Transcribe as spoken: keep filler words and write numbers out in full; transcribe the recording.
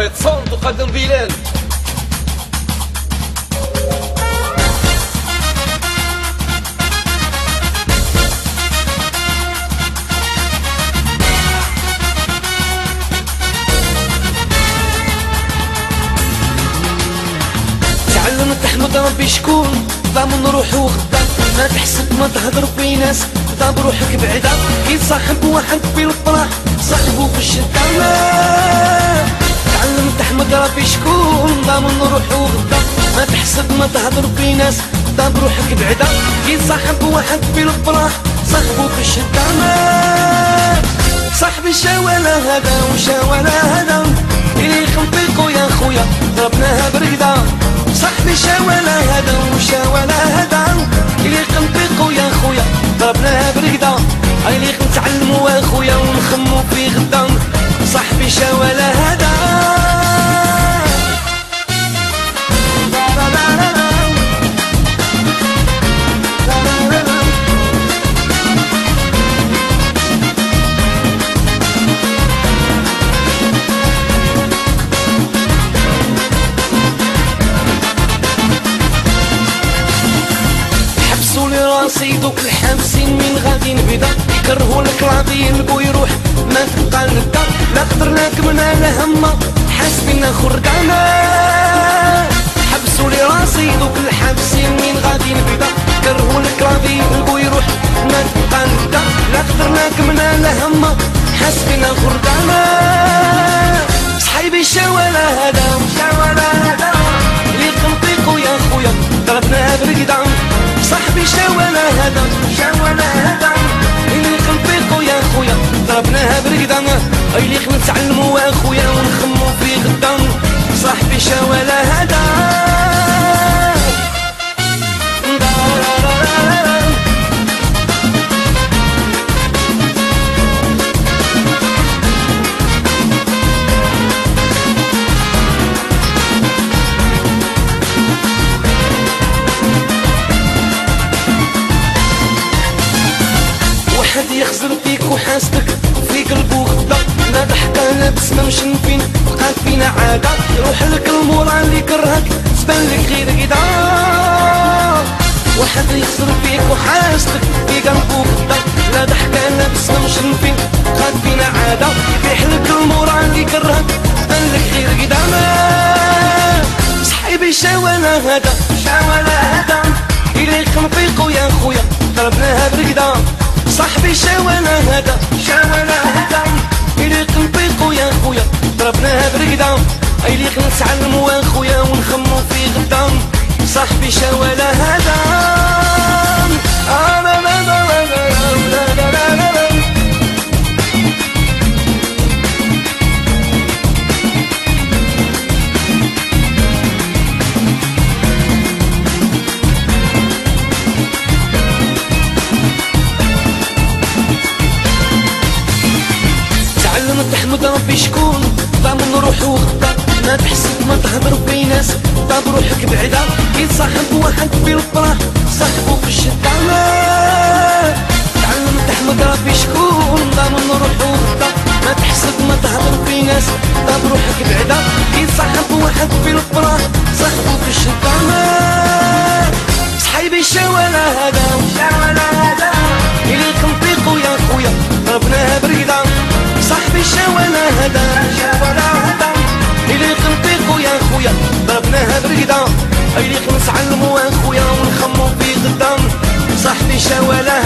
فريد صون تقدم بلال. تعلم تحمد ربي شكون ضامن روحو غدا، ما تحسب ما تهضر في ناس خدا بروحك بعدا، كي صاحب واحد في الفرح صاحبو في الشدة. تعلم تحمد ربي شكون ضامن روحو غدا، ما تحسب ما تهضر في ناس خدا بروحك بعدا، كي صاحب واحد في الفرح صاحبو في الشدة. صاحبي شاولا هذا وشاولا هذا اللي خنطيقو يا خويا ضربناها برقدة. صاحبي شاولا هذا وشاولا هذا اللي خنطيقو يا خويا ضربناها برقدة، اللي نتعلمو يا خويا ونخمو في غدا. صاحبي شاولا هذا راسي دوك الحابسين من غادي نبدا، يكرهوا لك راضي يلقوا يروح ما تبقى للدا. لا قدرناك من الهمة حاسبين خرقانا، حبسوا لي راسي دوك الحابسين من غادي نبدا، يكرهوا لك راضي يلقوا يروح ما تبقى للدا. لا قدرناك من الهمة حاسبين خرقانا. صحيبي شاولا هذا وشاولا هذا اللي قنطيقو يا خويا ضربناها برقدة. صاحبي شاولا هذا شاولا هذا اللي خنطيقو يا خويا ضربناها برقدة، اللي نتعلمو يا خويا ونخمو في غدا. صاحبي شاولا هذا يخزر فيك وحاسبك في قلبو غدا، لا ضحكة لا بسمة مشنفين بقات فينا عادة. يروح لك المورا اللي كرهك تبان لك غير كدا، واحد يخزر فيك وحاسبك في قلبو غدا، لا ضحكة لا بسمة مشنفين بقات فينا عادة. يريح لك المورا اللي كرهك تبان لك غير كدا. صحيبي شاولا هذا شاولا هذا اللي خنطيقو يا خويا ضربناها برقدة. صاحبي شاولا هذا شاولا هذا اللي قنطيقو يا خويا ضربناها برقدة، اللي نتعلمو يا خويا ونخمو في غدا. صاحبي شاولا هذا تحمد ربي شكون ضامن روحو غدا، ما تحسب ما تهضر في ناس خدا بروحك بعدا، كي تصاحب واحد في الفرح صاحبو في الشدة. تعلم تحمد ربي شكون ضامن روحو غدا، ما تحسب ما تهضر في ناس خدا بروحك بعدا، كي تصاحب واحد في الفرح صاحبو في الشدة. صحيبي شاولا هذا وشاولا هذا اللي كنطيقو يا خويا ضربناها برقدة. صاحبي شاولا هذا شاولا هذا اللي قنطيقو يا خويا ضربناها برقدة، اللي نتعلمو يا خويا ونخمو في غدا. صاحبي شاولا